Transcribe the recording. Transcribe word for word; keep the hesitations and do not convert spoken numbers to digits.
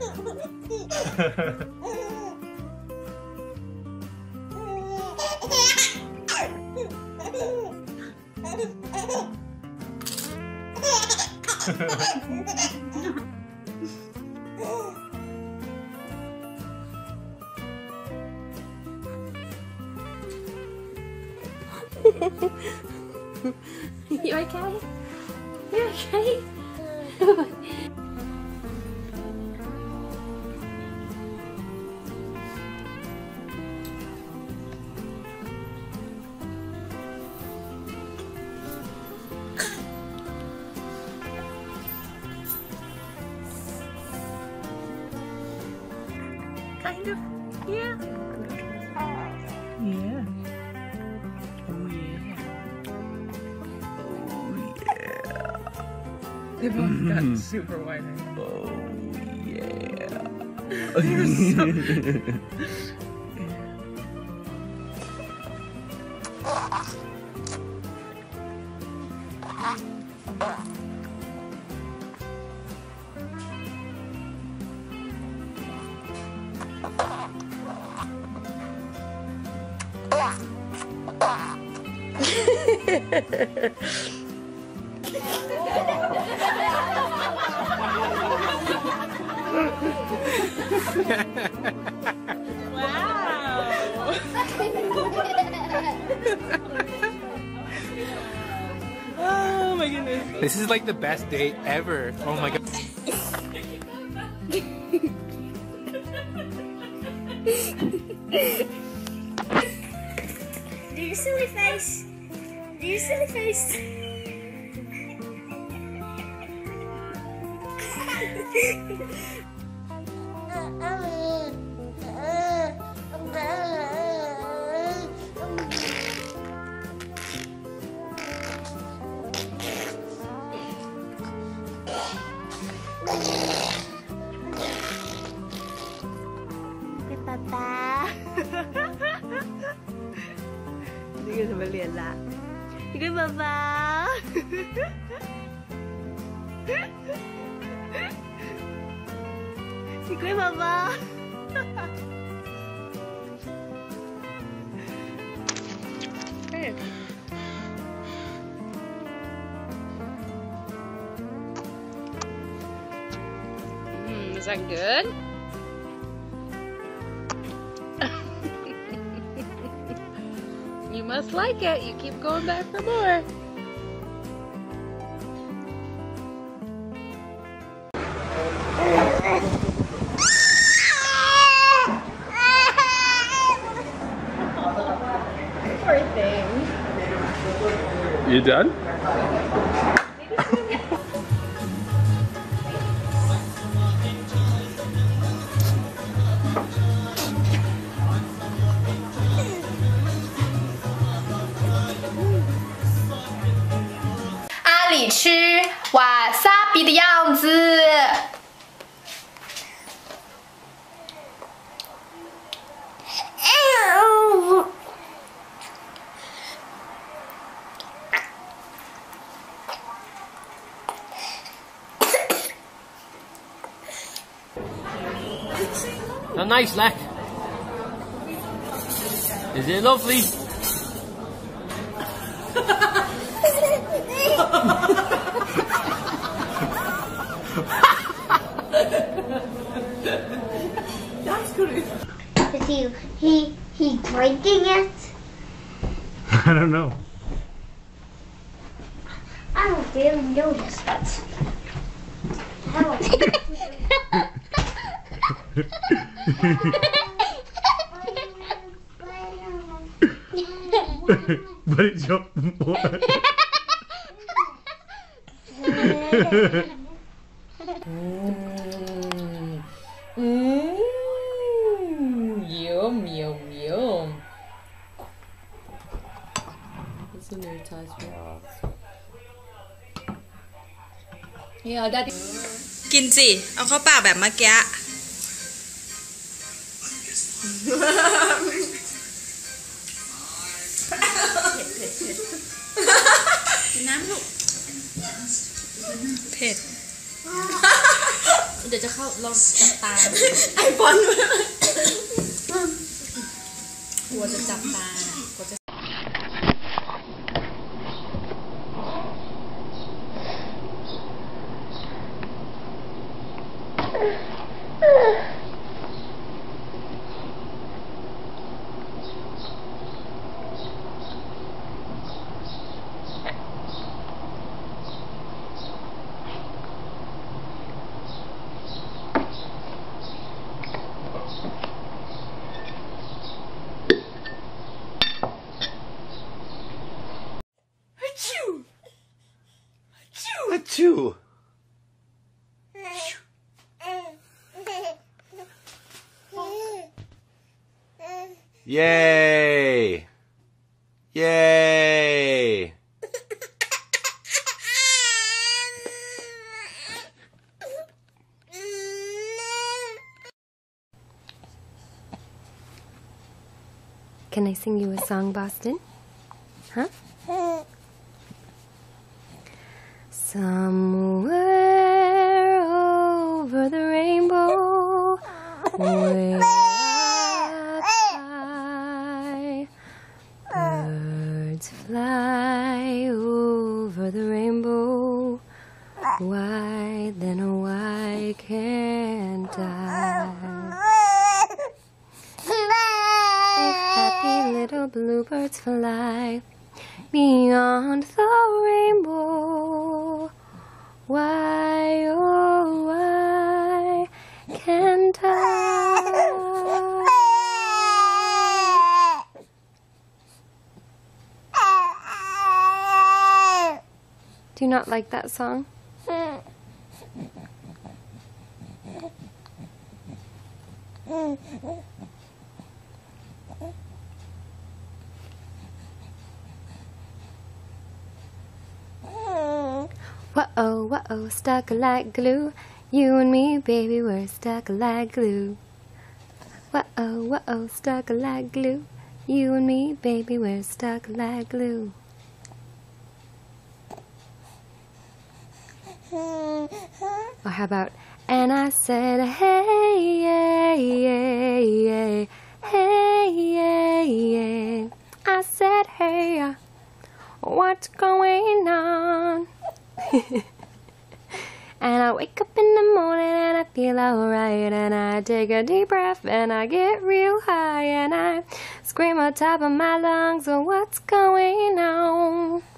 You okay? You okay? Kind of, yeah. Yeah. Oh yeah. Oh yeah. They both got super wide eyes. Oh yeah. They're so wow. Oh my goodness. This is like the best date ever. Oh my god. Do your silly face. Do your silly face. Papa. Hindi ka nabalila. Hindi ka baba. Hindi ka baba. Hey. Mm, is that good? You must like it. You keep going back for more. Poor thing. You done? 阿里吃瓦萨比的样子。 How nice, Lack. Is it lovely? That's good. Is he he he drinking it? I don't know. I don't really notice it. I don't. But it's your water. Mm. Mm. Yum, yum, yum. It's a new touch. Yeah, daddy. กินสิ เอาเข้าปากแบบเมื่อกี้กินน้ำลูกเผ็ดเดี๋ยวจะเข้าลองจับตาไอปอนกลัวจะจับตา กลัวจะ Achoo! Yay! Yay! Can I sing you a song, Boston? Huh? Somewhere over the rainbow, way up high, birds fly over the rainbow. Why then, oh, why can't I? If happy little bluebirds fly beyond the rainbow, why, oh, why can't I? Do you not like that song? Whoa, whoa, stuck like glue. You and me, baby, we're stuck like glue. Whoa, whoa, stuck like glue. You and me, baby, we're stuck like glue. Or how about, and I said, hey, hey, hey, hey, hey, hey, hey. I said, hey, what's going on? And I wake up in the morning and I feel alright, and I take a deep breath and I get real high, and I scream on top of my lungs, oh, what's going on?